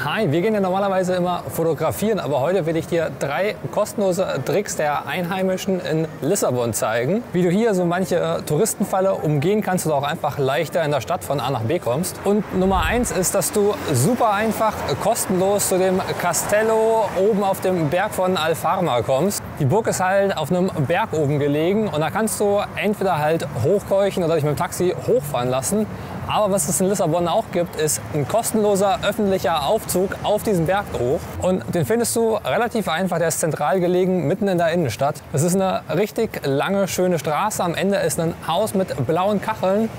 Hi, wir gehen ja normalerweise immer fotografieren, aber heute will ich dir 3 kostenlose Tricks der Einheimischen in Lissabon zeigen. Wie du hier so manche Touristenfalle umgehen kannst oder auch einfach leichter in der Stadt von A nach B kommst. Und Nummer 1 ist, dass du super einfach kostenlos zu dem Castello oben auf dem Berg von Alfarma kommst. Die Burg ist halt auf einem Berg oben gelegen und da kannst du entweder halt hochkeuchen oder dich mit dem Taxi hochfahren lassen. Aber was es in Lissabon auch gibt, ist ein kostenloser öffentlicher Aufzug auf diesen Berg hoch. Und den findest du relativ einfach, der ist zentral gelegen, mitten in der Innenstadt. Es ist eine richtig lange, schöne Straße. Am Ende ist ein Haus mit blauen Kacheln.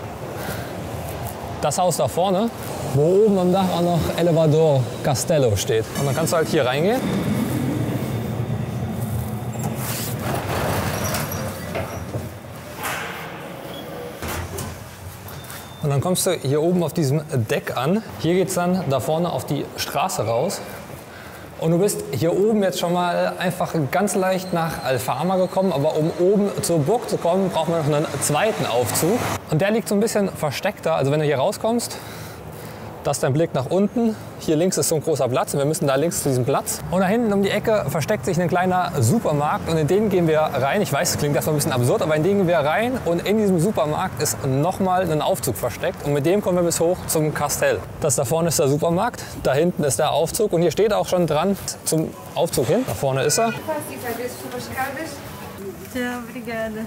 Das Haus da vorne, wo oben am Dach auch noch Elevador Castello steht. Und dann kannst du halt hier reingehen. Und dann kommst du hier oben auf diesem Deck an. Hier geht es dann da vorne auf die Straße raus. Und du bist hier oben jetzt schon mal einfach ganz leicht nach Alfarma gekommen. Aber um oben zur Burg zu kommen, braucht man noch einen zweiten Aufzug. Und der liegt so ein bisschen versteckter. Also wenn du hier rauskommst, das ist dein Blick nach unten. Hier links ist so ein großer Platz und wir müssen da links zu diesem Platz. Und da hinten um die Ecke versteckt sich ein kleiner Supermarkt und in den gehen wir rein. Ich weiß, das klingt erstmal ein bisschen absurd, aber in den gehen wir rein und in diesem Supermarkt ist nochmal ein Aufzug versteckt und mit dem kommen wir bis hoch zum Castell. Das da vorne ist der Supermarkt, da hinten ist der Aufzug und hier steht auch schon dran zum Aufzug hin. Da vorne ist er. Ja, obrigada.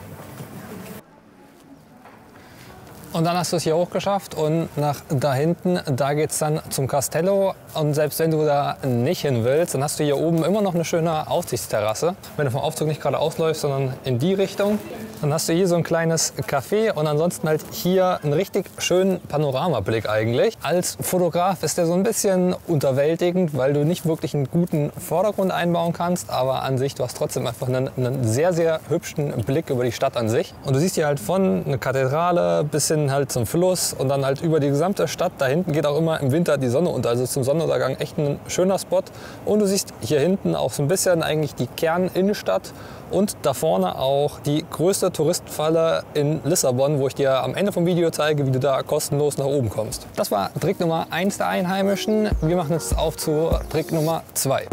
Und dann hast du es hier hochgeschafft und nach da hinten, da geht es dann zum Castello. Und selbst wenn du da nicht hin willst, dann hast du hier oben immer noch eine schöne Aussichtsterrasse. Wenn du vom Aufzug nicht gerade ausläufst, sondern in die Richtung, dann hast du hier so ein kleines Café und ansonsten halt hier einen richtig schönen Panoramablick eigentlich. Als Fotograf ist der so ein bisschen unterwältigend, weil du nicht wirklich einen guten Vordergrund einbauen kannst, aber an sich, du hast trotzdem einfach einen sehr, sehr hübschen Blick über die Stadt an sich. Und du siehst hier halt von einer Kathedrale bis hin halt zum Fluss und dann halt über die gesamte Stadt. Da hinten geht auch immer im Winter die Sonne unter, also zum Sonnenuntergang echt ein schöner Spot. Und du siehst hier hinten auch so ein bisschen eigentlich die Kerninnenstadt und da vorne auch die größte Touristenfalle in Lissabon, wo ich dir am Ende vom Video zeige, wie du da kostenlos nach oben kommst. Das war Trick Nummer 1 der Einheimischen. Wir machen jetzt auf zu Trick Nummer 2.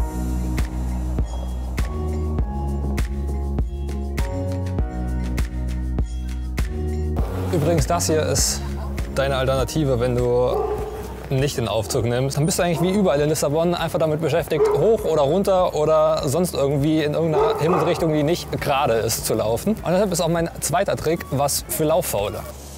Übrigens, das hier ist deine Alternative, wenn du nicht den Aufzug nimmst. Dann bist du eigentlich wie überall in Lissabon einfach damit beschäftigt, hoch oder runter oder sonst irgendwie in irgendeiner Himmelsrichtung, die nicht gerade ist, zu laufen. Und deshalb ist auch mein zweiter Trick was für Lauffaule.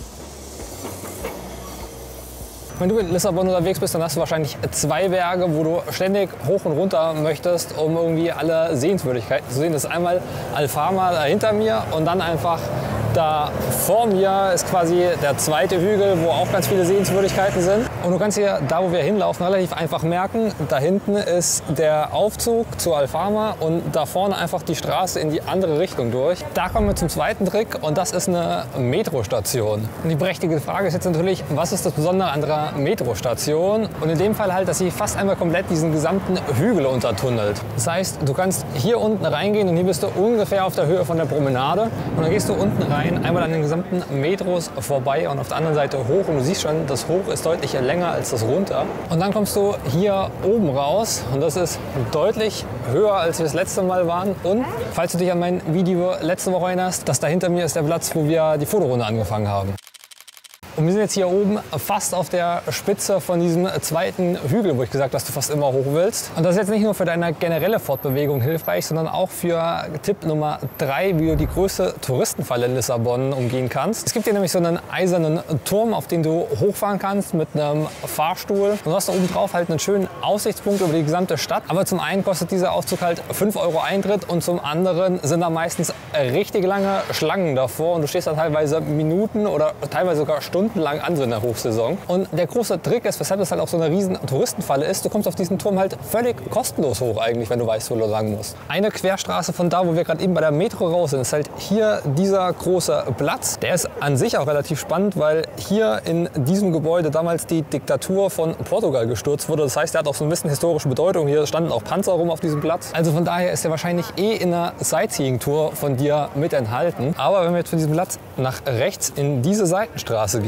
Wenn du in Lissabon unterwegs bist, dann hast du wahrscheinlich 2 Berge, wo du ständig hoch und runter möchtest, um irgendwie alle Sehenswürdigkeiten zu sehen. Das ist einmal Alfarma da hinter mir und dann einfach da vor mir ist quasi der zweite Hügel, wo auch ganz viele Sehenswürdigkeiten sind. Und du kannst hier, da wo wir hinlaufen, relativ einfach merken, da hinten ist der Aufzug zu Alfarma und da vorne einfach die Straße in die andere Richtung durch. Da kommen wir zum zweiten Trick und das ist eine Metrostation. Und die berechtigte Frage ist jetzt natürlich, was ist das Besondere an der Metrostation? Und in dem Fall halt, dass sie fast einmal komplett diesen gesamten Hügel untertunnelt. Das heißt, du kannst hier unten reingehen und hier bist du ungefähr auf der Höhe von der Promenade und dann gehst du unten rein, einmal an den gesamten Metros vorbei und auf der anderen Seite hoch und du siehst schon, das Hoch ist deutlich länger als das runter. Und dann kommst du hier oben raus und das ist deutlich höher, als wir das letzte Mal waren. Und falls du dich an mein Video letzte Woche erinnerst, das da hinter mir ist der Platz, wo wir die Fotorunde angefangen haben. Und wir sind jetzt hier oben fast auf der Spitze von diesem zweiten Hügel, wo ich gesagt habe, dass du fast immer hoch willst. Und das ist jetzt nicht nur für deine generelle Fortbewegung hilfreich, sondern auch für Tipp Nummer 3, wie du die größte Touristenfalle in Lissabon umgehen kannst. Es gibt hier nämlich so einen eisernen Turm, auf den du hochfahren kannst mit einem Fahrstuhl. Und du hast da oben drauf halt einen schönen Aussichtspunkt über die gesamte Stadt. Aber zum einen kostet dieser Aufzug halt 5 € Eintritt und zum anderen sind da meistens richtig lange Schlangen davor. Und du stehst da teilweise Minuten oder teilweise sogar Stunden lang an so in der Hochsaison. Und der große Trick ist, weshalb es halt auch so eine riesen Touristenfalle ist, du kommst auf diesen Turm halt völlig kostenlos hoch eigentlich, wenn du weißt, wo du lang musst. Eine Querstraße von da, wo wir gerade eben bei der Metro raus sind, ist halt hier dieser große Platz. Der ist an sich auch relativ spannend, weil hier in diesem Gebäude damals die Diktatur von Portugal gestürzt wurde. Das heißt, der hat auch so ein bisschen historische Bedeutung. Hier standen auch Panzer rum auf diesem Platz. Also von daher ist er wahrscheinlich in einer Sightseeing-Tour von dir mit enthalten. Aber wenn wir jetzt von diesem Platz nach rechts in diese Seitenstraße gehen,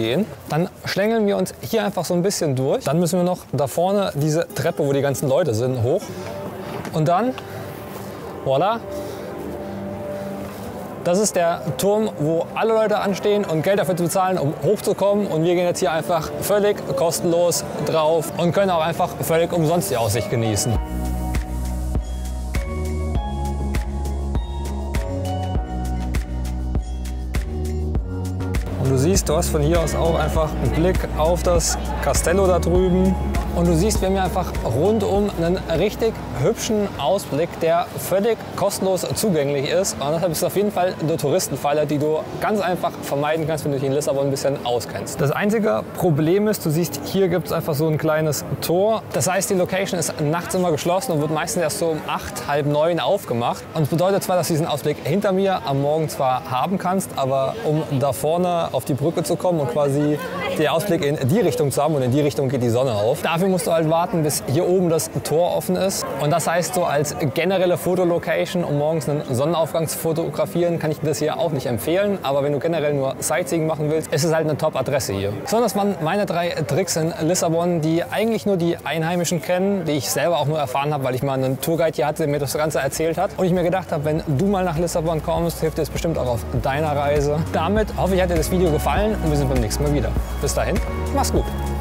gehen. Dann schlängeln wir uns hier einfach so ein bisschen durch. Dann müssen wir noch da vorne diese Treppe, wo die ganzen Leute sind, hoch. Und dann, voilà, das ist der Turm, wo alle Leute anstehen und Geld dafür zu bezahlen, um hochzukommen. Und wir gehen jetzt hier einfach völlig kostenlos drauf und können auch einfach völlig umsonst die Aussicht genießen. Und du siehst, du hast von hier aus auch einfach einen Blick auf das Castello da drüben. Und du siehst, wir haben hier einfach rundum einen richtig hübschen Ausblick, der völlig kostenlos zugänglich ist. Und deshalb ist es auf jeden Fall eine Touristenfalle, die du ganz einfach vermeiden kannst, wenn du dich in Lissabon ein bisschen auskennst. Das einzige Problem ist, du siehst, hier gibt es einfach so ein kleines Tor. Das heißt, die Location ist nachts immer geschlossen und wird meistens erst so um 8, halb 9 aufgemacht. Und es bedeutet zwar, dass du diesen Ausblick hinter mir am Morgen zwar haben kannst, aber um da vorne auf die Brücke zu kommen und quasi den Ausblick in die Richtung zu haben, und in die Richtung geht die Sonne auf. Dafür musst du halt warten, bis hier oben das Tor offen ist. Und das heißt, so als generelle Fotolocation, um morgens einen Sonnenaufgang zu fotografieren, kann ich dir das hier auch nicht empfehlen. Aber wenn du generell nur Sightseeing machen willst, ist es halt eine Top-Adresse hier. So, das waren meine 3 Tricks in Lissabon, die eigentlich nur die Einheimischen kennen, die ich selber auch nur erfahren habe, weil ich mal einen Tourguide hier hatte, der mir das Ganze erzählt hat. Und ich mir gedacht habe, wenn du mal nach Lissabon kommst, hilft dir das bestimmt auch auf deiner Reise. Damit hoffe ich, hat dir das Video gefallen und wir sind beim nächsten Mal wieder. Bis dahin, mach's gut!